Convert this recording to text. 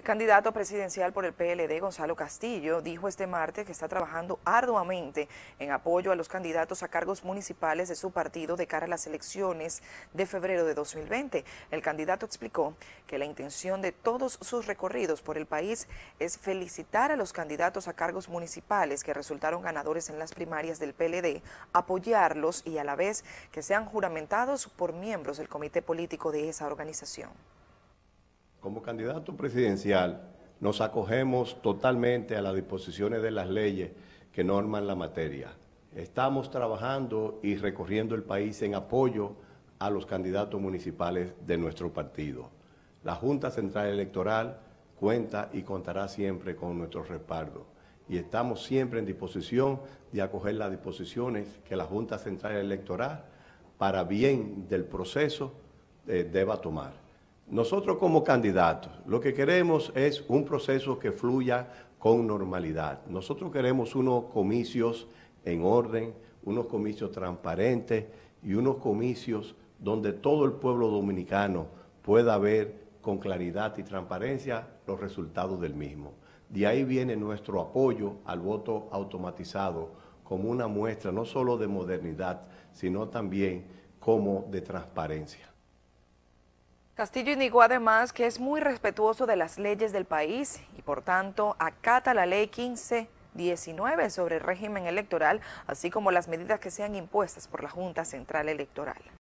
El candidato presidencial por el PLD, Gonzalo Castillo, dijo este martes que está trabajando arduamente en apoyo a los candidatos a cargos municipales de su partido de cara a las elecciones de febrero de 2020. El candidato explicó que la intención de todos sus recorridos por el país es felicitar a los candidatos a cargos municipales que resultaron ganadores en las primarias del PLD, apoyarlos y a la vez que sean juramentados por miembros del comité político de esa organización. Como candidato presidencial, nos acogemos totalmente a las disposiciones de las leyes que norman la materia. Estamos trabajando y recorriendo el país en apoyo a los candidatos municipales de nuestro partido. La Junta Central Electoral cuenta y contará siempre con nuestro respaldo y estamos siempre en disposición de acoger las disposiciones que la Junta Central Electoral, para bien del proceso, deba tomar. Nosotros como candidatos lo que queremos es un proceso que fluya con normalidad. Nosotros queremos unos comicios en orden, unos comicios transparentes y unos comicios donde todo el pueblo dominicano pueda ver con claridad y transparencia los resultados del mismo. De ahí viene nuestro apoyo al voto automatizado como una muestra no solo de modernidad, sino también como de transparencia. Castillo indicó además que es muy respetuoso de las leyes del país y por tanto acata la ley 1519 sobre el régimen electoral, así como las medidas que sean impuestas por la Junta Central Electoral.